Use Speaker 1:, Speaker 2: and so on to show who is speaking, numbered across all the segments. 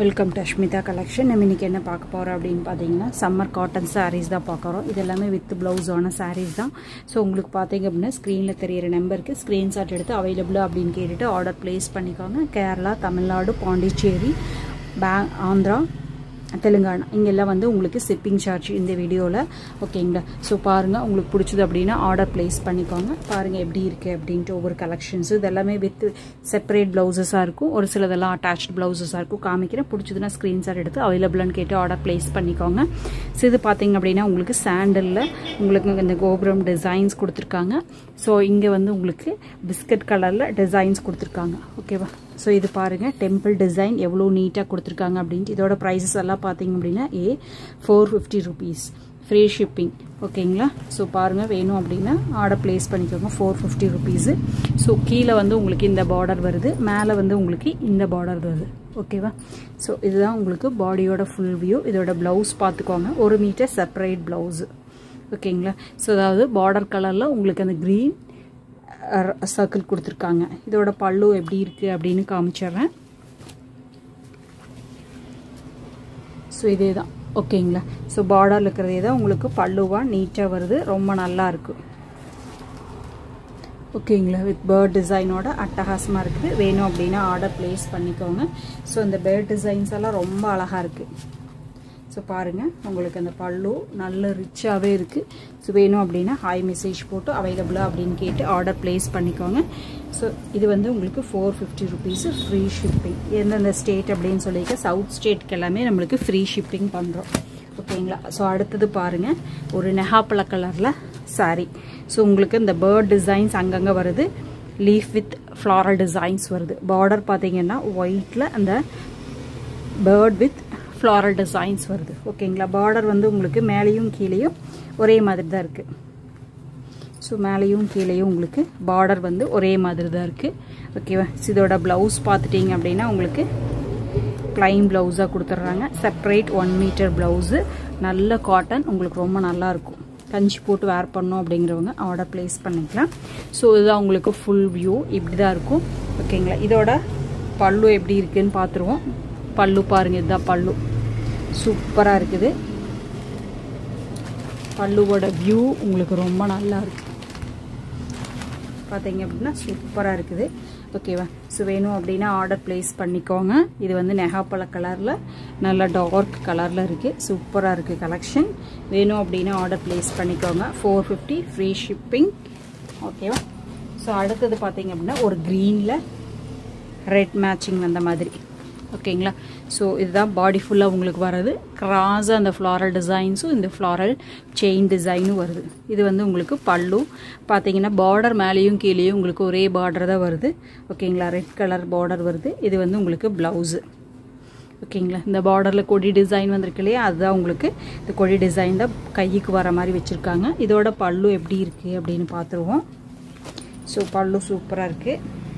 Speaker 1: Welcome to asmitha collection. நம்ம இன்னைக்கு என்ன பார்க்க போறோம் அப்படினு பாத்தீங்கன்னா சம்மர் காட்டன் sarees தான் பார்க்கறோம். இது எல்லாமே வித் ப்лауஸ் ஆன sarees தான். சோ உங்களுக்கு பாத்தீங்க அப்படினா ஸ்கிரீன்ல தெரியுற நம்பருக்கு ஸ்கிரீன்ஷாட் எடுத்து அவேilable அப்படினு கேட்டிட்டு ஆர்டர் பிளேஸ் பண்ணிக்கோங்க. கேரளா, தமிழ்நாடு, பாண்டிச்சேரி, ஆந்திரா, தெலுங்கானா இங்கெல்லாம் வந்து உங்களுக்கு shipping charge இந்த வீடியோல ஓகேங்களா. சோ பாருங்க உங்களுக்கு பிடிச்சது அப்படினா ஆர்டர் பிளேஸ் பண்ணிக்கோங்க. பாருங்க எப்படி இருக்கு அப்படினு ஒவ்வொரு கலெக்ஷன்ஸ் இதெல்லாம் வித் செப்பரேட் blouses-ஆ இருக்கும். ஒரு சிலதெல்லாம் attached blouses-ஆ இருக்கும். காமிக்கிறேன். பிடிச்சதுனா ஸ்கிரீன்ஷாட் எடுத்து அவேilable-னு கேட்டு ஆர்டர் பிளேஸ் பண்ணிக்கோங்க. சோ இது பாத்தீங்க அப்படினா உங்களுக்கு சாண்டல்ல உங்களுக்கு இந்த கோபுரம் டிசைன்ஸ் கொடுத்திருக்காங்க. சோ இங்க வந்து உங்களுக்கு பிஸ்கட் கலர்ல டிசைன்ஸ் கொடுத்திருக்காங்க. ஓகேவா. சோ இது பாருங்க டெம்பிள் டிசைன் எவ்வளவு நீட்டா கொடுத்திருக்காங்க அப்படினு. இதோட பிரைसेस எல்லாம் பாத்தீங்க அப்படினா 450 rupees ஃப்ரீ ஷிப்பிங். ஓகேங்களா. சோ பாருங்க வேணும் அப்படினா ஆர்டர் பிளேஸ் பண்ணிக்கோங்க. 450 rupees. சோ கீழ வந்து உங்களுக்கு இந்த பார்டர் வருது, மேலே வந்து உங்களுக்கு இந்த பார்டர் வருது. ஓகேவா. சோ இதுதான் உங்களுக்கு பாடியோட ஃபுல் வியூ. இதோட ப்лауஸ் பாத்துக்கோங்க. 1 மீட்டர் செப்பரேட் ப்лауஸ். ஓகேங்களா. சோ அதாவது பார்டர் கலர்ல உங்களுக்கு அந்த green சர்க்கிள் கொடுத்திருக்காங்க. இதோட பல்லு எப்படி இருக்கு அப்படினு காமிச்சறேன். சோ இதேதான். ஓகேங்களா. சோ பார்டர்ல இருக்குறதே தான் உங்களுக்கு பல்லுவா நீட்டா வருது. ரொம்ப நல்லா இருக்கு. ஓகேங்களா. வித் பேர்ட் டிசைனோட அட்டகாசமா இருக்குது. வேணும் அப்படினா ஆர்டர் பிளேஸ் பண்ணிக்கோங்க. சோ இந்த பேர்ட் டிசைன்ஸ் எல்லாம் ரொம்ப அழகா இருக்கு. சோ பாருங்க உங்களுக்கு அந்த பல்லு நல்ல ரிச்சாவே இருக்கு. சோ வேணும் அப்படினா ஹாய் மெசேஜ் போட்டு அவேilable அப்படினு கேட்டு ஆர்டர் பிளேஸ் பண்ணிக்கோங்க. சோ இது வந்து உங்களுக்கு 450 rupees ஃப்ரீ ஷிப்பிங். எந்தெந்த ஸ்டேட் அப்படினு சொல்லிக்க சவுத் ஸ்டேட்க்கு எல்லாமே நமக்கு ஃப்ரீ ஷிப்பிங் பண்றோம். ஓகேங்களா. சோ அடுத்து பாருங்க ஒரு நெஹாப்பழ கலர்ல saree. சோ உங்களுக்கு இந்த பேர்ட் டிசைன்ஸ் அங்கங்க வருது. லீஃப் வித் floral டிசைன்ஸ் வருது. பார்டர் பாத்தீங்கன்னா ஒயிட்ல அந்த பேர்ட் வித் floral designs வருது. ஓகேங்களா. பார்டர் வந்து உங்களுக்கு மேலேயும் கீழேயும் ஒரே மாதிரி தான் இருக்கு. சோ மேலேயும் கீழேயும் உங்களுக்கு பார்டர் வந்து ஒரே மாதிரி தான் இருக்கு. ஓகேவா. இதோட ப்лауஸ் பார்த்துட்டீங்க அப்படினா உங்களுக்கு plain ப்лауஸா கொடுத்துறாங்க. Separate 1 metre blouse. நல்ல காட்டன் உங்களுக்கு ரொம்ப நல்லா இருக்கும். கஞ்சி போட்டு வேர் பண்ணனும் அப்படிங்கறவங்க ஆர்டர் பிளேஸ் பண்ணிக்கலாம். சோ இதுதான் உங்களுக்கு ஃபுல் வியூ இப்படி தான் இருக்கும். ஓகேங்களா. இதோட பல்லு எப்படி இருக்குன்னு பாத்துருவோம். பல்லு பாருங்க இதுதான் பல்லு. சூப்பரா இருக்குது. பல்லுவோட வியூ உங்களுக்கு ரொம்ப நல்லா இருக்கு. பாத்தீங்க அப்படினா சூப்பரா இருக்குது. ஓகேவா. சோ வேணும் அப்படினா ஆர்டர் பிளேஸ் பண்ணிக்கோங்க. இது வந்து நெஹாப்பழ கலர்ல நல்ல டார்க் கலர்ல இருக்கு. சூப்பரா இருக்கு கலெக்ஷன். வேணும் அப்படினா ஆர்டர் பிளேஸ் பண்ணிக்கோங்க. 450 ஃப்ரீ ஷிப்பிங். ஓகேவா. சோ அடுத்து பாத்தீங்க அப்படினா ஒரு greenல ரெட் மேட்சிங் வந்த மாதிரி. ஓகேங்களா. சோ இதுதான் பாடி ஃபுல்லா உங்களுக்கு வருது. கிராஸா அந்த floral டிசைன்ஸும் இந்த floral செயின் டிசைனும் வருது. இது வந்து உங்களுக்கு பல்லு பாத்தீங்கன்னா பார்டர் மேலேயும் கீழேயும் உங்களுக்கு ஒரே பார்டர் தான் வருது. ஓகேங்களா. ரெட் கலர் பார்டர் வருது. இது வந்து உங்களுக்கு ப்лауஸ். ஓகேங்களா. இந்த பார்டர்ல கொடி டிசைன் வந்திருக்கு இல்லையா, அதுதான் உங்களுக்கு இந்த கொடி டிசைன் தான் கைக்கு வர மாதிரி வச்சிருக்காங்க. இதோட பல்லு எப்படி இருக்கு அப்படின்னு பாத்துருவோம். சோ பல்லு சூப்பரா இருக்கு.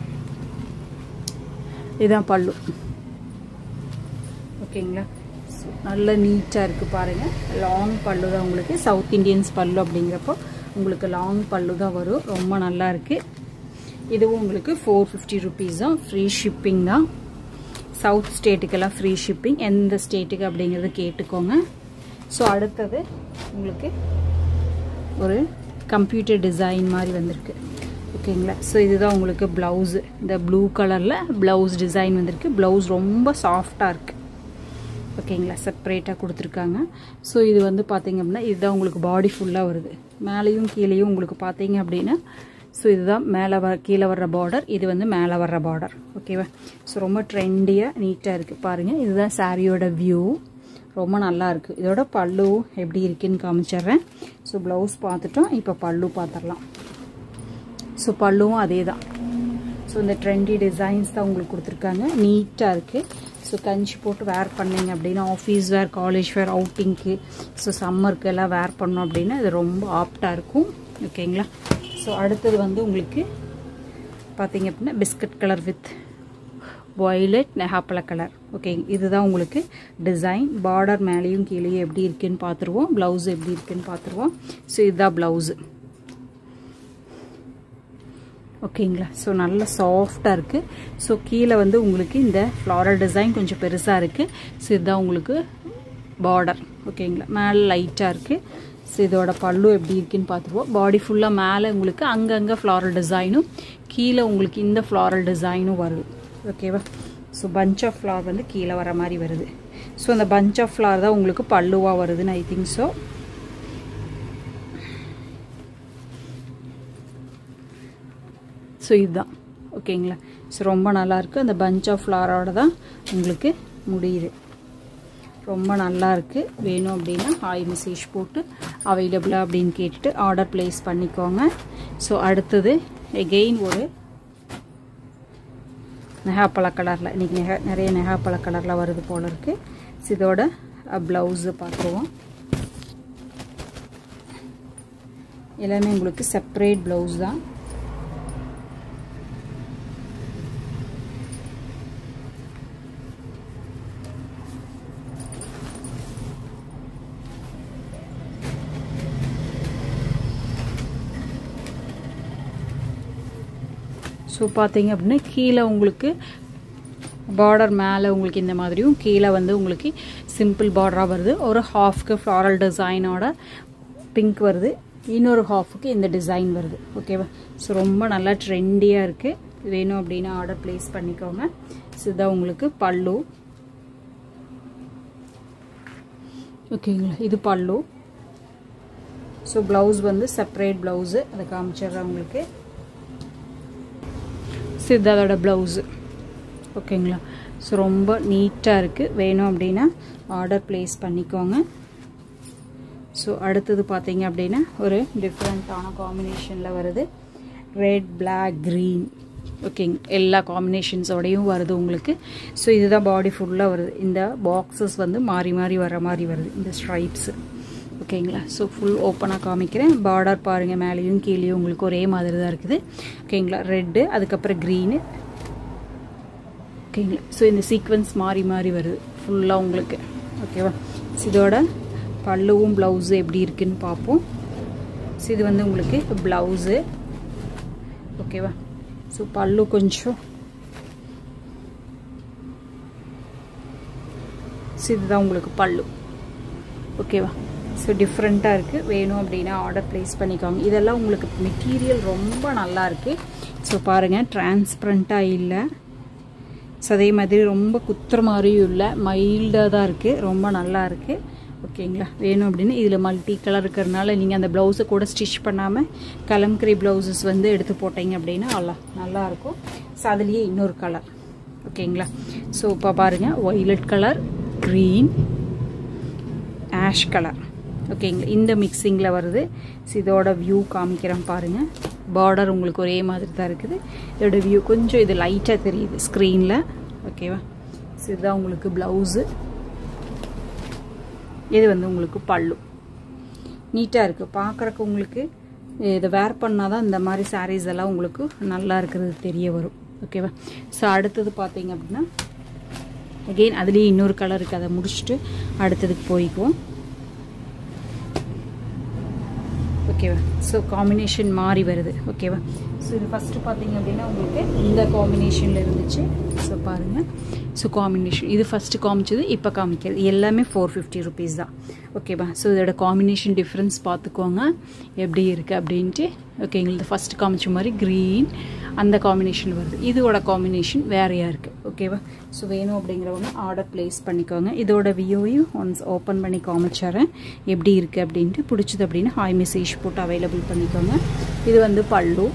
Speaker 1: இதான் பல்லு. ஓகேங்களா. நல்ல நீட்டா இருக்கு பாருங்க. லாங் பல்லு தான் உங்களுக்கு. சவுத் இந்தியன்ஸ் பல்லு அப்படிங்கிறப்போ உங்களுக்கு லாங் பல்லு தான் வரும். ரொம்ப நல்லா இருக்கு. இதுவும் உங்களுக்கு 450 rupees தான் ஃப்ரீ ஷிப்பிங் தான். சவுத் ஸ்டேட்டுக்கெல்லாம் ஃப்ரீ ஷிப்பிங். எந்த ஸ்டேட்டுக்கு அப்படிங்கறத கேட்டுக்கோங்க. ஸோ அடுத்தது உங்களுக்கு ஒரு கம்ப்யூட்டர் டிசைன் மாதிரி வந்திருக்கு. ஓகேங்களா. ஸோ இதுதான் உங்களுக்கு ப்лауஸ். இந்த ப்ளூ கலர்ல ப்лауஸ் டிசைன் வந்திருக்கு. ப்лауஸ் ரொம்ப சாஃப்டா இருக்கு. ஓகேங்களா. செப்பரேட்டா கொடுத்துருக்காங்க. ஸோ இது வந்து பாத்தீங்க அப்படின்னா இதுதான் உங்களுக்கு பாடி ஃபுல்லா வருது. மேலேயும் கீழேயும் உங்களுக்கு பாத்தீங்க அப்படின்னா ஸோ இதுதான் மேலே கீழே வர்ற பார்டர். இது வந்து மேலே வர்ற பார்டர். ஓகேவா. ஸோ ரொம்ப ட்ரெண்டியா நீட்டா இருக்கு பாருங்க. இதுதான் சாரியோட வியூ. ரொம்ப நல்லா இருக்கு. இதோட பல்லு எப்படி இருக்குன்னு காமிச்சிடுறேன். ஸோ ப்лауஸ் பார்த்துட்டோம். இப்போ பல்லு பார்த்துடலாம். ஸோ பல்லுவும் அதே தான். ஸோ இந்த ட்ரெண்டி டிசைன்ஸ் தான் உங்களுக்கு கொடுத்துருக்காங்க. நீட்டா இருக்கு. ஸோ கஞ்சி போட்டு வேர் பண்ணீங்க அப்படின்னா ஆஃபீஸ் வேர், காலேஜ் வேர், அவுட்டிங்க்கு, ஸோ சம்மருக்கு எல்லாம் வேர் பண்ணோம் அப்படின்னா இது ரொம்ப ஆப்டாக இருக்கும். ஓகேங்களா. ஸோ அடுத்தது வந்து உங்களுக்கு பார்த்தீங்க அப்படின்னா பிஸ்கட் கலர் வித் வயலட் நெஹாப்பழ கலர். ஓகே. இதுதான் உங்களுக்கு டிசைன். பார்டர் மேலேயும் கீழேயும் எப்படி இருக்குன்னு பார்த்துருவோம். ப்லவுஸ் எப்படி இருக்குன்னு பார்த்துருவோம். ஸோ இதுதான் ப்லவுஸு. ஓகேங்களா. ஸோ நல்ல சாஃப்டாக இருக்குது. ஸோ கீழே வந்து உங்களுக்கு இந்த ஃப்ளாரல் டிசைன் கொஞ்சம் பெருசாக இருக்குது. ஸோ இதுதான் உங்களுக்கு பார்டர். ஓகேங்களா, மேலே லைட்டாக இருக்குது. ஸோ இதோட பல்லு எப்படி இருக்குன்னு பார்த்துருவோம். பாடி ஃபுல்லாக மேலே உங்களுக்கு அங்கங்கே ஃப்ளாரல் டிசைனும் கீழே உங்களுக்கு இந்த ஃப்ளாரல் டிசைனும் வருது. ஓகேவா. ஸோ பஞ்ச் ஆஃப் ஃப்ளவர் வந்து கீழே வர மாதிரி வருது. ஸோ அந்த பஞ்ச் ஆஃப் ஃப்ளவர் தான் உங்களுக்கு பல்லுவாக வருதுன்னு ஐ திங்க் ஸோ. ஸோ இதுதான் ஓகேங்களா. ஸோ ரொம்ப நல்லாயிருக்கு. அந்த பஞ்ச் ஆஃப் ஃப்ளவரோட தான் உங்களுக்கு முடியுது. ரொம்ப நல்லாயிருக்கு. வேணும் அப்படின்னா ஹாய் மெசேஜ் போட்டு அவைலபிளாக அப்படின்னு கேட்டுட்டு ஆர்டர் ப்ளேஸ் பண்ணிக்கோங்க. ஸோ அடுத்தது எகெயின் ஒரு நெகாப்பழ கலரில், இன்றைக்கி நிறைய நெகாப்பழ கலரில் வருது போல் இருக்குது. ஸோ இதோட ப்ளவுஸு பார்த்துருவோம். எல்லாமே உங்களுக்கு செப்பரேட் ப்ளவுஸ் தான். ஸோ பார்த்தீங்க அப்படின்னா கீழே உங்களுக்கு பார்டர் மேலே உங்களுக்கு இந்த மாதிரியும் கீழே வந்து உங்களுக்கு சிம்பிள் பார்டராக வருது. ஒரு ஹாஃப்க்கு ஃப்ளாரல் டிசைனோட பிங்க் வருது, இன்னொரு ஹாஃபுக்கு இந்த டிசைன் வருது. ஓகேவா. ஸோ ரொம்ப நல்லா ட்ரெண்டியாக இருக்குது. வேணும் அப்படின்னா ஆர்டர் ப்ளேஸ் பண்ணிக்கோங்க. ஸோ இதுதான் உங்களுக்கு பல்லு. ஓகேங்களா, இது பல்லு. ஸோ ப்ளவுஸ் வந்து செப்பரேட் ப்ளவுஸு, அதை காமிச்சிடுறேன் உங்களுக்கு. ஸோ இது அதோட ப்ளவுஸு. ஓகேங்களா. ஸோ ரொம்ப நீட்டாக இருக்குது. வேணும் அப்படின்னா ஆர்டர் ப்ளேஸ் பண்ணிக்கோங்க. ஸோ அடுத்தது பார்த்தீங்க அப்படின்னா ஒரு டிஃப்ரெண்ட்டான காம்பினேஷனில் வருது. Red, black, green. ஓகேங்க, எல்லா காம்பினேஷன்ஸோடையும் வருது உங்களுக்கு. ஸோ இதுதான் பாடி ஃபுல்லாக வருது. இந்த பாக்ஸஸ் வந்து மாறி மாறி வர மாதிரி வருது, இந்த ஸ்ட்ரைப்ஸு. ஓகேங்களா. ஸோ ஃபுல் ஓப்பனாக காமிக்கிறேன். பார்டர் பாருங்கள், மேலேயும் கீழேயும் உங்களுக்கு ஒரே மாதிரி தான் இருக்குது. ஓகேங்களா. ரெட்டு, அதுக்கப்புறம் க்ரீனு. ஓகேங்களா. ஸோ இந்த சீக்வன்ஸ் மாறி மாறி வருது ஃபுல்லாக உங்களுக்கு. ஓகேவா. ஸோ இதோட பல்லுவும் ப்ளவுஸு எப்படி இருக்குன்னு பார்ப்போம். ஸோ இது வந்து உங்களுக்கு ப்ளவுஸு. ஓகேவா. ஸோ பல்லு கொஞ்சம், ஸோ இதுதான் உங்களுக்கு பல்லு. ஓகேவா. ஸோ டிஃப்ரெண்ட்டாக இருக்குது. வேணும் அப்படின்னா ஆர்டர் ப்ளேஸ் பண்ணிக்கோங்க. இதெல்லாம் உங்களுக்கு மெட்டீரியல் ரொம்ப நல்லா இருக்குது. ஸோ பாருங்கள், டிரான்ஸ்பரண்ட்டாக இல்லை. ஸோ அதே மாதிரி ரொம்ப குத்துற மாதிரியும் இல்லை, மைல்டாக தான் இருக்குது. ரொம்ப நல்லா இருக்குது. ஓகேங்களா. வேணும் அப்படின்னு இதில் மல்டி கலர் இருக்கிறதுனால நீங்கள் அந்த ப்ளவுஸை கூட ஸ்டிச் பண்ணாமல் கலம்கரி ப்ளவுசஸ் வந்து எடுத்து போட்டிங்க அப்படின்னா நல்லாயிருக்கும். ஸோ அதுலேயே இன்னொரு கலர். ஓகேங்களா. ஸோ இப்போ பாருங்கள், violet colour, green, ash colour. ஓகேங்களா. இந்த மிக்சிங்கில் வருது. ஸோ இதோட வியூ காமிக்கிறேன் பாருங்கள். பார்டர் உங்களுக்கு ஒரே மாதிரி தான் இருக்குது. இதோட வியூ கொஞ்சம் இது லைட்டாக தெரியுது ஸ்க்ரீனில். ஓகேவா. ஸோ இதுதான் உங்களுக்கு ப்ளவுஸு. இது வந்து உங்களுக்கு பல்லு. நீட்டாக இருக்குது பார்க்குறக்கு. உங்களுக்கு இதை வேர் பண்ணால் தான் இந்த மாதிரி சாரீஸ் எல்லாம் உங்களுக்கு நல்லா இருக்கிறது தெரிய வரும். ஓகேவா. ஸோ அடுத்தது பார்த்தீங்க அப்படின்னா அகெயின் அதுலேயே இன்னொரு கலர் இருக்குது. அதை முடிச்சுட்டு அடுத்ததுக்கு போய்க்குவோம். ஓகேவா. ஸோ காம்பினேஷன் மாறி வருது. ஓகேவா. ஸோ இது ஃபஸ்ட்டு பார்த்தீங்க அப்படின்னா உங்களுக்கு இந்த காம்பினேஷனில் இருந்துச்சு. ஸோ பாருங்கள். ஸோ காம்பினேஷன் இது ஃபஸ்ட்டு காமிச்சது, இப்போ காமிக்கிறது எல்லாமே 450 rupees தான். ஓகேவா. ஸோ இதோட காம்பினேஷன் டிஃப்ரென்ஸ் பார்த்துக்கோங்க எப்படி இருக்குது அப்படின்ட்டு. ஓகேங்களா. ஃபஸ்ட்டு காமிச்ச மாதிரி க்ரீன் அந்த காம்பினேஷன் வருது. இதோட காம்பினேஷன் வேறையாக இருக்குது. ஓகேவா. ஸோ வேணும் அப்படிங்கிறவங்க ஆர்டர் ப்ளேஸ் பண்ணிக்கோங்க. இதோட வியூவையும் ஒன்ஸ் ஓப்பன் பண்ணி காமிச்சிட்றேன் எப்படி இருக்குது அப்படின்ட்டு. பிடிச்சது அப்படின்னா ஹாய் மெசேஜ் போட்டு அவைலபிள் பண்ணிக்கோங்க. இது வந்து பல்லு.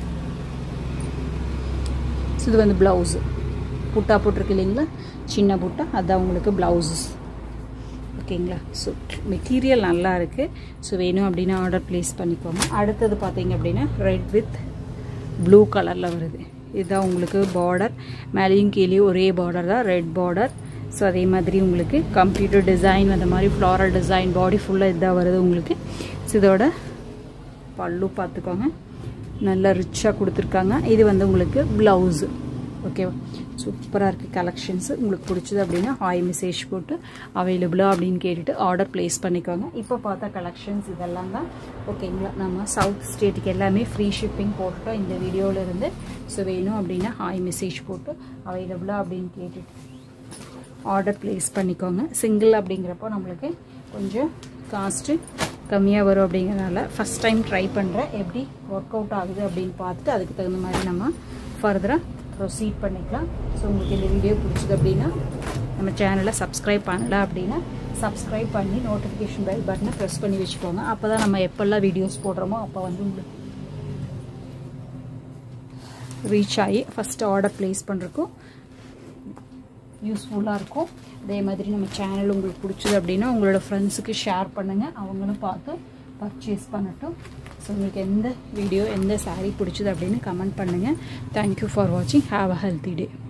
Speaker 1: ஸோ இது வந்து ப்ளவுஸு. புட்டா போட்டிருக்கு இல்லைங்களா, சின்ன புட்டா, அதுதான் உங்களுக்கு ப்ளவுஸஸ். ஓகேங்களா. ஸோ மெட்டீரியல் நல்லா இருக்குது. ஸோ வேணும் அப்படின்னா ஆர்டர் ப்ளேஸ் பண்ணிக்கோங்க. அடுத்தது பார்த்தீங்க அப்படின்னா ரெட் வித் ப்ளூ கலரில் வருது. இதுதான் உங்களுக்கு பார்டர். மேலேயும் கீழேயும் ஒரே பார்டர் தான், ரெட் பார்டர். ஸோ அதே மாதிரி உங்களுக்கு கம்ப்யூட்டர் டிசைன் அந்த மாதிரி ஃப்ளாரல் டிசைன் பாடி ஃபுல்லாக இதாக வருது உங்களுக்கு. ஸோ இதோட பல்லு பார்த்துக்கோங்க, நல்லா ரிச்சாக கொடுத்துருக்காங்க. இது வந்து உங்களுக்கு ப்ளவுஸு. ஓகேவா சூப்பராக இருக்குது கலெக்ஷன்ஸு உங்களுக்கு பிடிச்சது அப்படின்னா ஹாய் மெசேஜ் போட்டு அவைலபிளா அப்படின்னு கேட்டுட்டு ஆர்டர் ப்ளேஸ் பண்ணிக்கோங்க இப்போ பார்த்தா கலெக்ஷன்ஸ் இதெல்லாம் தான் ஓகேங்களா நம்ம சவுத் ஸ்டேட்டுக்கு எல்லாமே ஃப்ரீ ஷிப்பிங் போட்டுட்டோம் இந்த வீடியோவில் இருந்து ஸோ வேணும் அப்படின்னா ஹாய் மெசேஜ் போட்டு அவைலபிளா அப்படின்னு கேட்டுட்டு ஆர்டர் ப்ளேஸ் பண்ணிக்கோங்க சிங்கிள் அப்படிங்கிறப்போ நம்மளுக்கு கொஞ்சம் காஸ்ட்டு கம்மியாக வரும் அப்படிங்கிறனால ஃபஸ்ட் டைம் ட்ரை பண்ணுறேன் எப்படி ஒர்க் அவுட் ஆகுது அப்படின்னு பார்த்துட்டு அதுக்கு தகுந்த மாதிரி நம்ம ஃபர்தராக ப்ரொசீட் பண்ணிக்கலாம் ஸோ உங்களுக்கு இந்த வீடியோ பிடிச்சது அப்படின்னா நம்ம சேனலை சப்ஸ்கிரைப் பண்ணல அப்படின்னா சப்ஸ்கிரைப் பண்ணி நோட்டிஃபிகேஷன் பெல் பட்டனை ப்ரெஸ் பண்ணி வச்சுக்கோங்க அப்போ தான் நம்ம எப்போல்லாம் வீடியோஸ் போடுறோமோ அப்போ வந்து உங்களுக்கு ரீச் ஆகி ஃபஸ்ட்டு ஆர்டர் ப்ளேஸ் பண்ணுறக்கும் யூஸ்ஃபுல்லாக இருக்கும் அதே மாதிரி நம்ம சேனல் உங்களுக்கு பிடிச்சது அப்படின்னா உங்களோட ஃப்ரெண்ட்ஸுக்கு ஷேர் பண்ணுங்கள் அவங்களும் பார்த்து பர்ச்சேஸ் பண்ணட்டும் ஸோ உங்களுக்கு எந்த வீடியோ எந்த சாரீ பிடிச்சது அப்படின்னு கமெண்ட் பண்ணுங்கள் தேங்க்யூ ஃபார் வாட்சிங் ஹாவ் அ ஹெல்த்தி டே